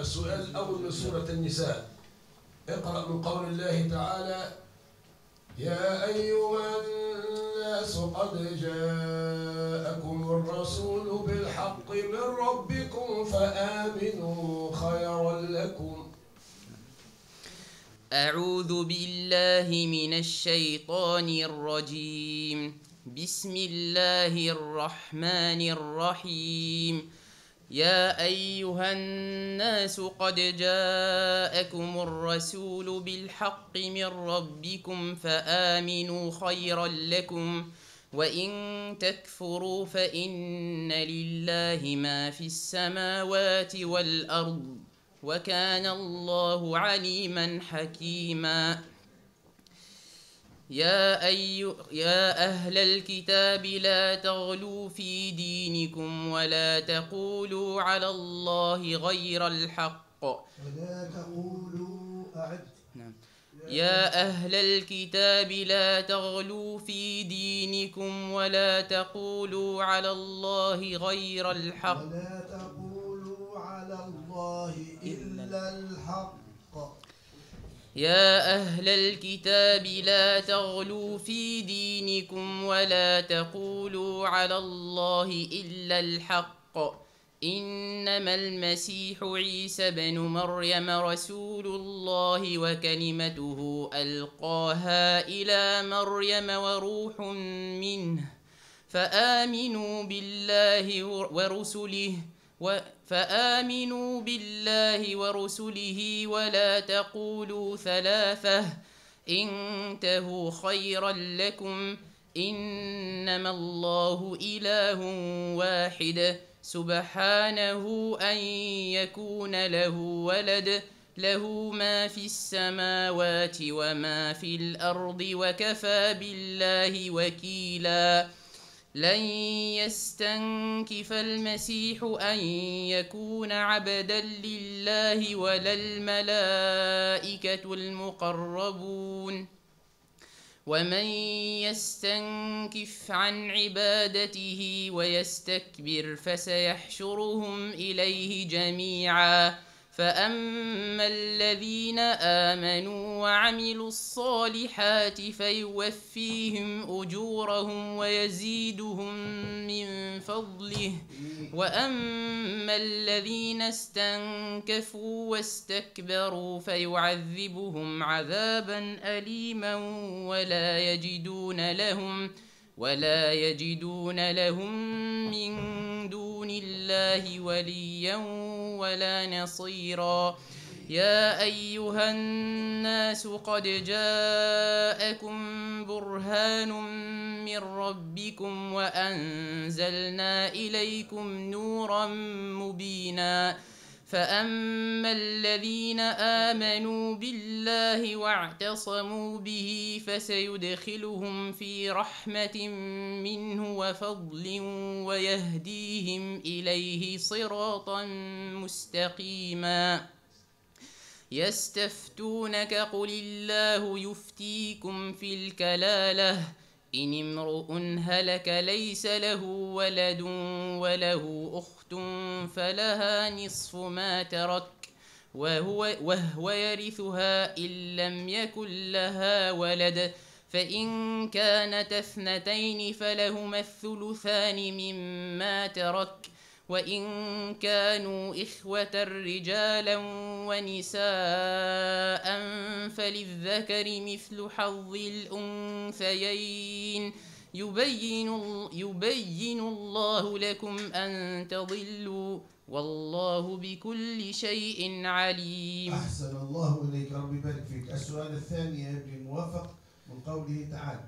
السؤال الأول من سورة النساء. اقرأ من قول الله تعالى: يا أيها الناس قد جاءكم الرسول بالحق من ربكم فآمنوا خيرا لكم. أعوذ بالله من الشيطان الرجيم. بسم الله الرحمن الرحيم. يا أيها الناس قد جاءكم الرسول بالحق من ربكم فآمنوا خيرا لكم، وإن تكفروا فإن لله ما في السماوات والأرض، وكان الله عليما حكيما. يا أهل الكتاب لا تغلوا في دينكم ولا تقولوا على الله غير الحق. ولا تقولوا يا أهل الكتاب لا تغلوا في دينكم ولا تقولوا على الله غير الحق. ولا تقولوا على الله إلا الحق. يا أهل الكتاب لا تغلوا في دينكم ولا تقولوا على الله إلا الحق. إنما المسيح عيسى بن مريم رسول الله وكلمته ألقاها إلى مريم وروح منه، فآمنوا بالله ورسله ولا تقولوا ثلاثة، انتهوا خيرا لكم، إنما الله إله واحد سبحانه أن يكون له ولد، له ما في السماوات وما في الأرض وكفى بالله وكيلا. لن يستنكف المسيح أن يكون عبدا لله ولا الملائكة المقربون، ومن يستنكف عن عبادته ويستكبر فسيحشرهم إليه جميعا. فأما الذين آمنوا وعملوا الصالحات فيوفيهم أجورهم ويزيدهم من فضله، وأما الذين استنكفوا واستكبروا فيعذبهم عذابا أليما ولا يجدون لهم من دون الله وليا ولا نصيرا. يا أيها الناس قد جاءكم برهان من ربكم وأنزلنا إليكم نورا مبينا. فأما الذين آمنوا بالله واعتصموا به فسيدخلهم في رحمة منه وفضل ويهديهم إليه صراطا مستقيما. يستفتونك قل الله يفتيكم في الكلالة، إن امرؤ هلك ليس له ولد وله أخت فلها نصف ما ترك وهو يرثها إن لم يكن لها ولد، فإن كانت اثنتين فلهما الثلثان مما ترك، وإن كانوا إخوة رجالا ونساء فللذكر مثل حظ الأنثيين. يبين الله لكم أن تضلوا والله بكل شيء عليم. أحسن الله إليك، ربي يبارك فيك. السؤال الثاني يا ابن موفق من قوله تعالى: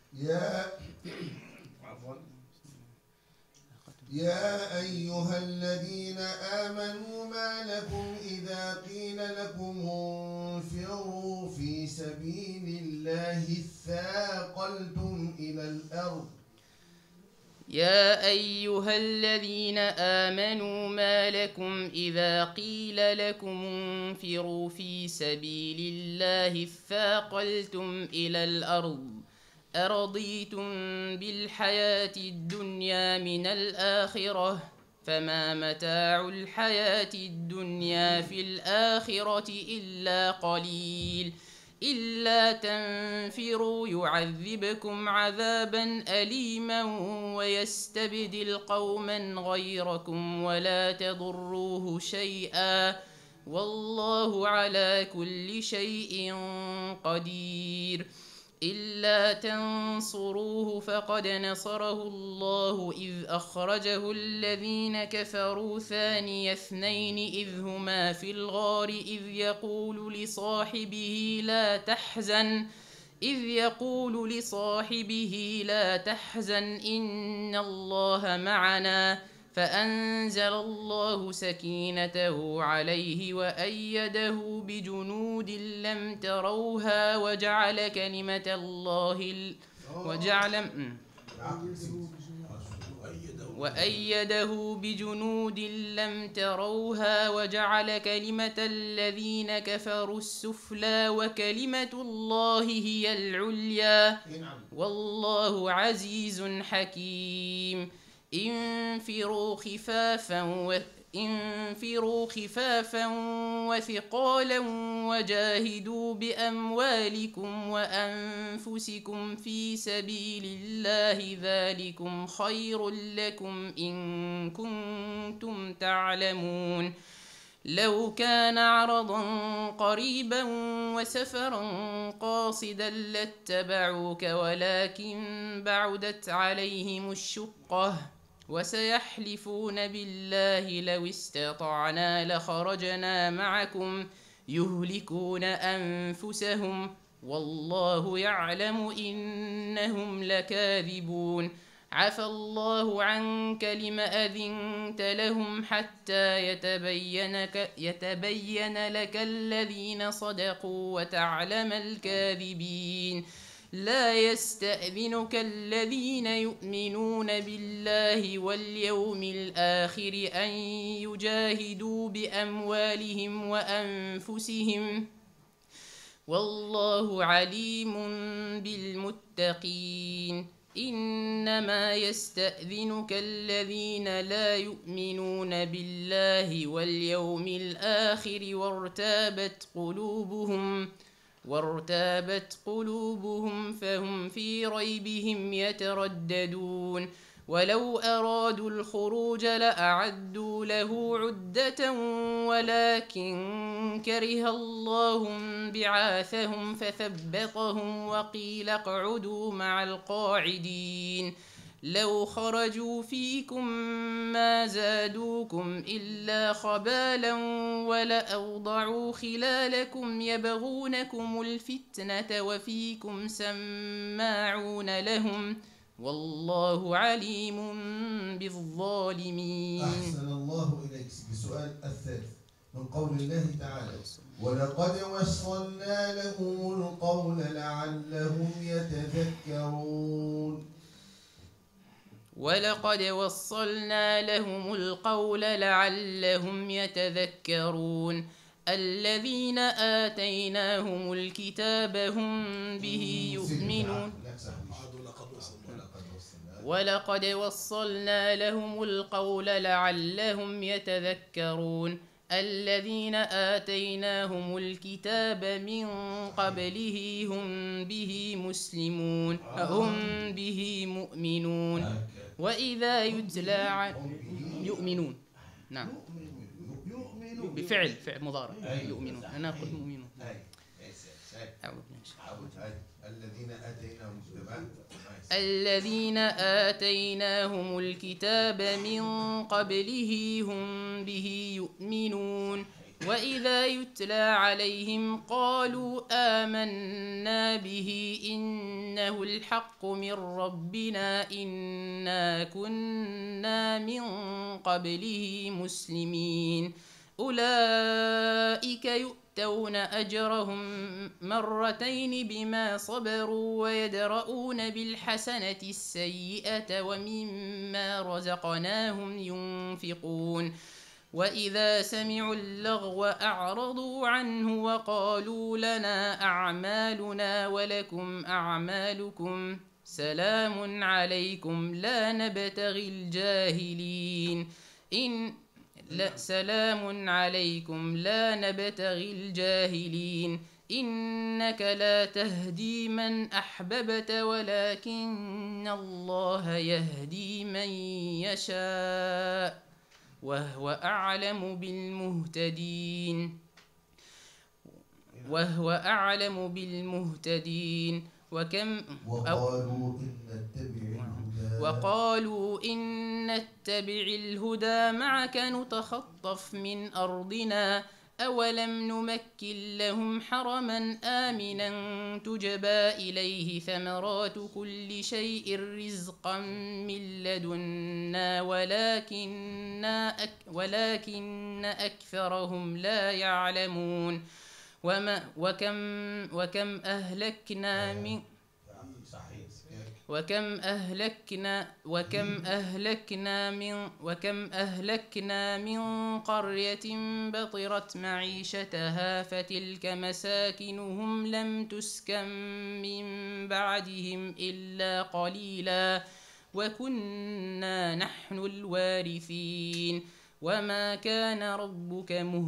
يا أيها الذين آمنوا ما لكم إذا قيل لكم انفروا في سبيل الله اثاقلتم إلى الأرض. يا أيها الذين آمنوا ما لكم إذا قيل لكم انفروا في سبيل الله اثاقلتم إلى الأرض، أرضيتم بالحياة الدنيا من الآخرة فما متاع الحياة الدنيا في الآخرة إلا قليل إلا تنفروا يعذبكم عذابا أليما ويستبدل قوما غيركم ولا تضروه شيئا والله على كل شيء قدير إلا تنصروه فقد نصره الله إذ أخرجه الذين كفروا ثاني اثنين إذ هما في الغار إذ يقول لصاحبه لا تحزن إن الله معنا فأنزل الله سكينته عليه وأيده بجنود لم تروها وجعل كلمة الله وأيده بجنود لم تروها وجعل كلمة الذين كفروا السفلى وكلمة الله هي العليا والله عزيز حكيم انفروا خفافا وثقالا وجاهدوا بأموالكم وأنفسكم في سبيل الله ذلكم خير لكم إن كنتم تعلمون لو كان عرضا قريبا وسفرا قاصدا لاتبعوك ولكن بعدت عليهم الشقة وسيحلفون بالله لو استطعنا لخرجنا معكم يهلكون أنفسهم والله يعلم إنهم لكاذبون عفى الله عنك لم أذنت لهم حتى يتبين لك الذين صدقوا وتعلم الكاذبين لا يستأذنك الذين يؤمنون بالله واليوم الآخر أن يجاهدوا بأموالهم وأنفسهم والله عليم بالمتقين إنما يستأذنك الذين لا يؤمنون بالله واليوم الآخر وارتابت قلوبهم فهم في ريبهم يترددون ولو أرادوا الخروج لأعدوا له عدة ولكن كره الله بعاثهم فثبطهم وقيل اقعدوا مع القاعدين لو خرجوا فيكم ما زادوكم إلا خبالا ولأوضعوا خلالكم يبغونكم الفتنة وفيكم سماعون لهم والله عليم بالظالمين. أحسن الله إليك. بسؤال الثالث من قول الله تعالى ولقد وصلنا لهم القول لعلهم يتذكرون. ولقد وصلنا لهم القول لعلهم يتذكرون الذين آتيناهم الكتاب هم به يؤمنون ولقد وصلنا لهم القول لعلهم يتذكرون الذين آتيناهم الكتاب من قبله هم به مسلمون هم به مؤمنون وإذا يتلى يؤمنون نعم بفعل مضارع يؤمنون أنا قلت مؤمنون الذين آتيناهم الكتاب من قبله هم به يؤمنون وإذا يتلى عليهم قالوا آمنا به إنه الحق من ربنا إنا كنا من قبله مسلمين أولئك يؤتون أجرهم مرتين بما صبروا ويدرؤون بالحسنة السيئة ومما رزقناهم ينفقون وإذا سمعوا اللغو أعرضوا عنه وقالوا لنا أعمالنا ولكم لا سلام عليكم لا نبتغي الجاهلين إنك لا تهدي من أحببت ولكن الله يهدي من يشاء وهو أعلم بالمهتدين وقالوا إن نتبع الهدى معك نتخطف من أرضنا أولم نمكن لهم حرما آمنا تجبى إليه ثمرات كل شيء رزقا من لدنا ولكن أكثرهم لا يعلمون وكم أهلكنا من قرية بطرت معيشتها فتلك مساكنهم لم تسكن من بعدهم إلا قليلا وكنا نحن الوارثين وما كان ربك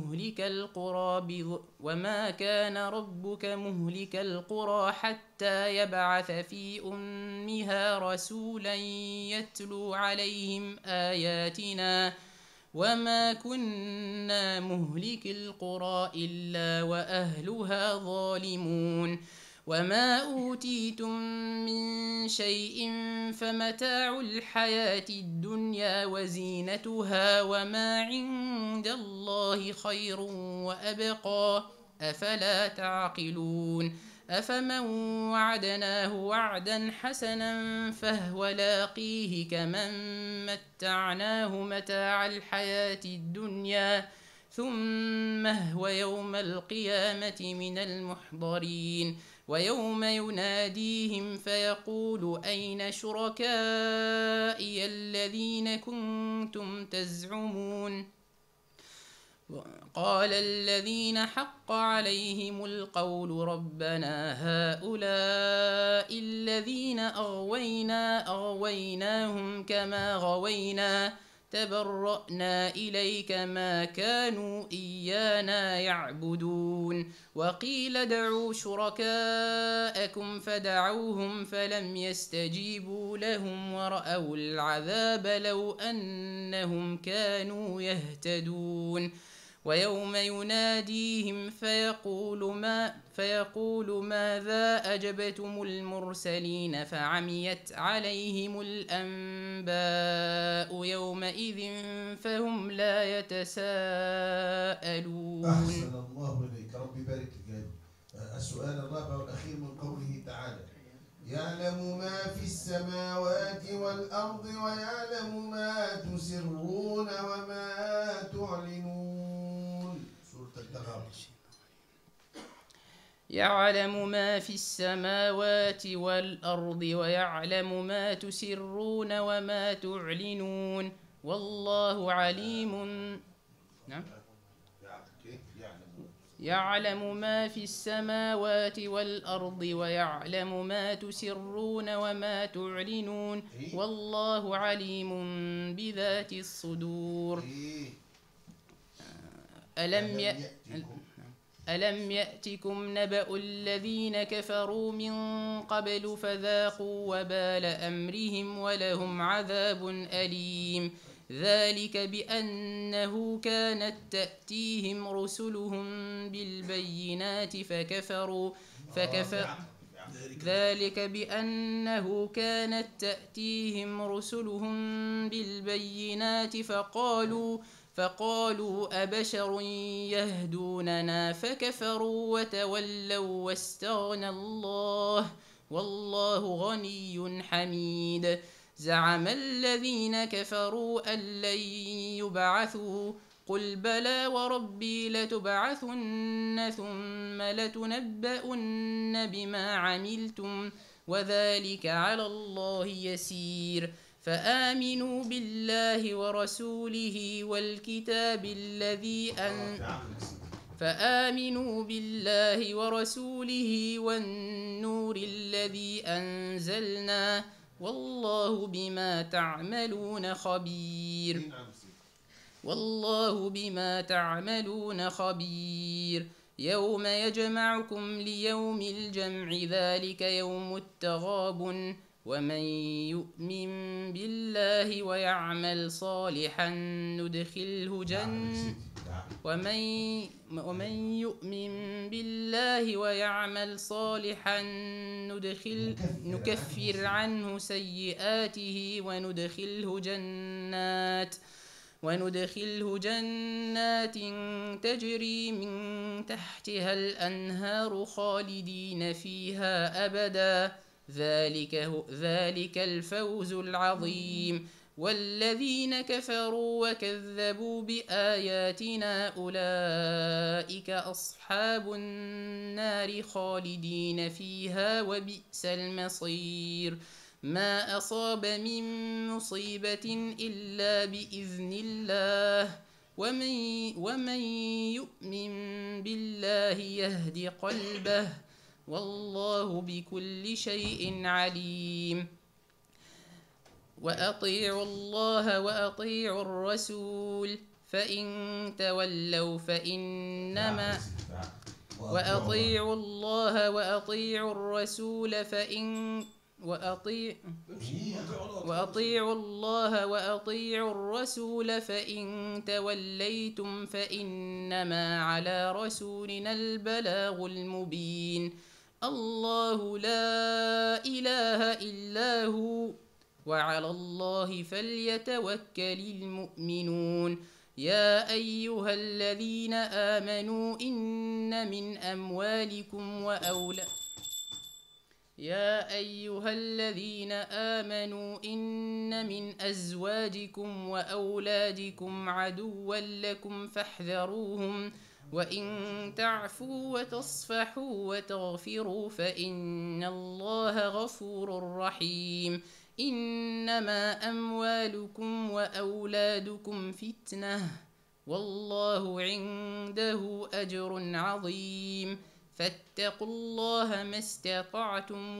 مهلك القرى حتى يبعث في أمها رسولا يتلو عليهم آياتنا وما كنا مهلك القرى إلا وأهلها ظالمون وما أوتيتم من شيء فمتاع الحياة الدنيا وزينتها وما عند الله خير وأبقى أفلا تعقلون أفمن وعدناه وعدا حسنا فهو لاقيه كمن متعناه متاع الحياة الدنيا ثم هو يوم القيامة من المحضرين ويوم يناديهم فيقول أين شركائي الذين كنتم تزعمون قال الذين حق عليهم القول ربنا هؤلاء الذين أغويناهم كما غوينا تبرأنا إليك ما كانوا إيانا يعبدون وقيل ادعوا شركاءكم فدعوهم فلم يستجيبوا لهم ورأوا العذاب لو أنهم كانوا يهتدون ويوم يناديهم فيقول ماذا أجبتم المرسلين فعميت عليهم الأنباء يومئذ فهم لا يتساءلون. أحسن الله إليك، ربي بارك لك. السؤال الرابع والأخير من قوله تعالى يعلم ما في السماوات والأرض ويعلم ما تسرون وما تعلنون. سورة التغابن. يعلم ما في السماوات والأرض ويعلم ما تسرون وما تعلنون والله عليم. نعم. يعلم ما في السماوات والأرض ويعلم ما تسرون وما تعلنون والله عليم بذات الصدور. ألم يأتكم نبأ الذين كفروا من قبل فذاقوا وبال أمرهم ولهم عذاب أليم ذلك بأنه كانت تأتيهم رسلهم بالبينات ذلك بأنه كانت تأتيهم رسلهم بالبينات فقالوا أبشر يهدوننا فكفروا وتولوا واستغنى الله والله غني حميد. زعم الذين كفروا أن لن يبعثوا قل بلى وربي لتبعثن ثم لتنبؤن بما عملتم وذلك على الله يسير. فآمنوا بالله ورسوله والنور الذي أنزلنا والله بما تعملون خبير. والله بما تعملون خبير يوم يجمعكم ليوم الجمع ذلك يوم التغابن ومن يؤمن بالله ويعمل صالحا ندخله ومن يؤمن بالله ويعمل صالحا نكفر عنه سيئاته وندخله جنات تجري من تحتها الأنهار خالدين فيها أبدا ذلك الفوز العظيم والذين كفروا وكذبوا بآياتنا أولئك أصحاب النار خالدين فيها وبئس المصير ما أصاب من مصيبة إلا بإذن الله ومن يؤمن بالله يهد قلبه والله بكل شيء عليم وأطيعوا الله وأطيعوا الرسول فإن تولوا فإنما وأطيعوا الله وأطيعوا الرسول وأطيعوا الله وأطيعوا الرسول فإن توليتم فإنما على رسولنا البلاغ المبين الله لا إله إلا هو وعلى الله فليتوكل المؤمنون يا أيها الذين آمنوا إن من أزواجكم وأولادكم عدوا لكم فاحذروهم وإن تعفوا وتصفحوا وتغفروا فإن الله غفور رحيم إنما أموالكم وأولادكم فتنة والله عنده أجر عظيم فاتقوا الله ما استطعتم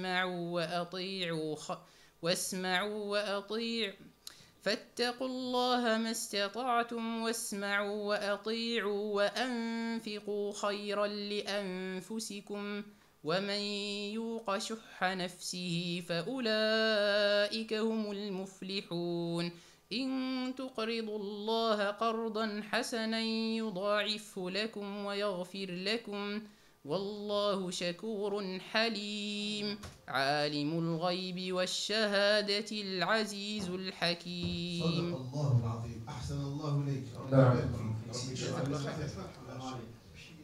واسمعوا وأطيعوا وأنفقوا خيرا لأنفسكم ومن يوق شح نفسه فأولئك هم المفلحون إن تقرضوا الله قرضا حسنا يضاعفه لكم ويغفر لكم والله شكور حليم عالم الغيب والشهادة العزيز الحكيم صدق الله العظيم. أحسن الله إليك. نعم. ربي يبارك فيك.